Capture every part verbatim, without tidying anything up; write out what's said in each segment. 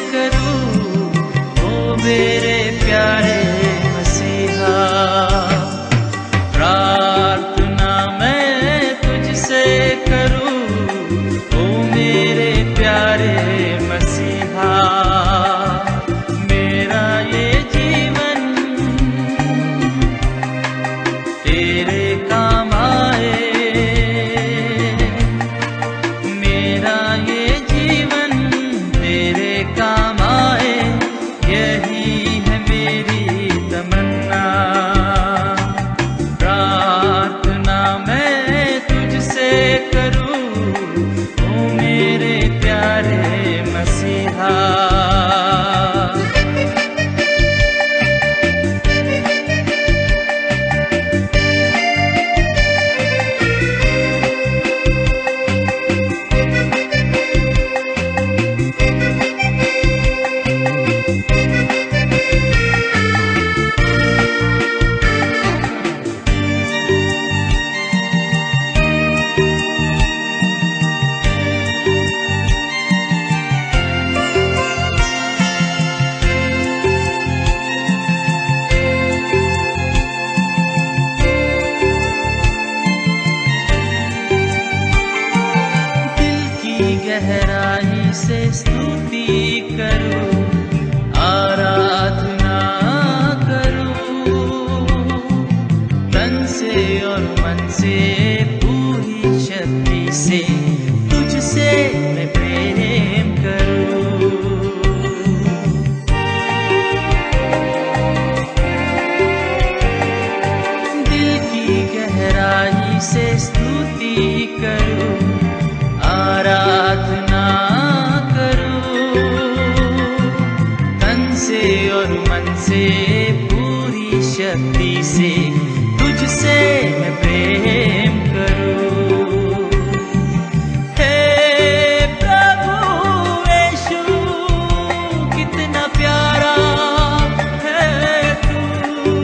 करूं ओ मेरे प्यारे मसीहा। प्रार्थना मैं तुझसे करूं ओ मेरे प्यारे मसीहा। मेरा ये जीवन तेरे काम आए, मेरा ये जीवन तेरे काम आए, यही है मेरी तमन्ना। प्रार्थना मैं तुझसे करूं ओ मेरे प्यारे मसीहा। गहराई से स्तुति करूं, आराधना करूं, तन से और मन से पूरी शक्ति से तुझसे मैं प्रेम करूं। दिल की गहराई से स्तुति करूं, आराधना करूं, तन से और मन से पूरी शक्ति से तुझसे मैं प्रेम करूं। हे प्रभु यीशु कितना प्यारा है तू,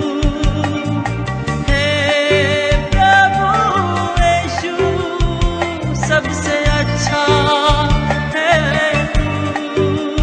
हे प्रभु यीशु सबसे अच्छा है तू।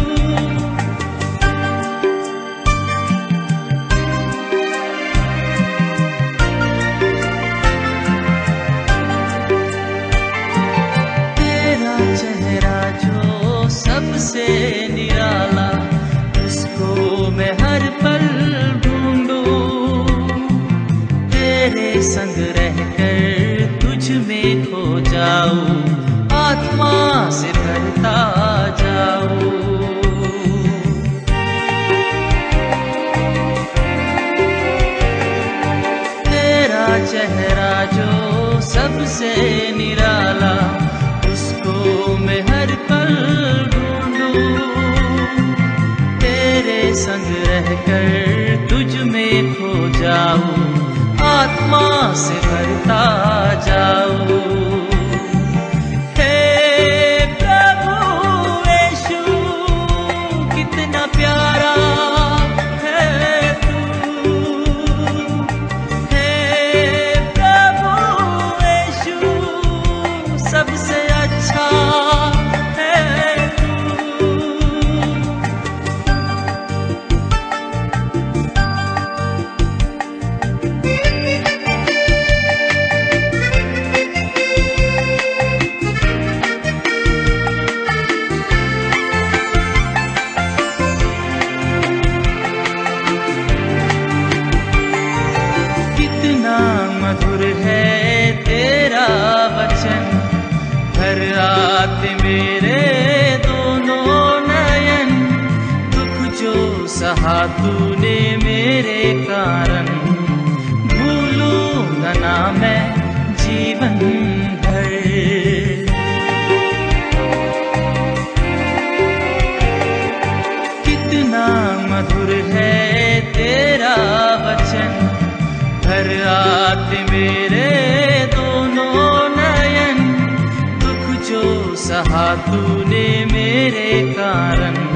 तेरा चेहरा जो सबसे निराला, उसको मैं हर पल ढूंढूं, तेरे संग रहकर तुझ में खो जाऊं, आत्मा से भरता जाऊं। तेरा चेहरा जो सबसे निराला, उसको मैं हर पल ढूंढूं, तेरे संग रहकर तुझ में खो जाऊं, आत्मा से भरता जाऊं। प्यारा है तू, हे प्रभु यीशु सबसे अच्छा है तू। मधुर है तेरा वचन, हर रात मेरे दोनों नयन, दुख जो सहा तूने मेरे कारण, भूलूंगा ना मैं जीवन भर। कितना मधुर है तेरा वचन, हर रात मेरे दोनों नयन, दुख जो सहा तूने मेरे कारण,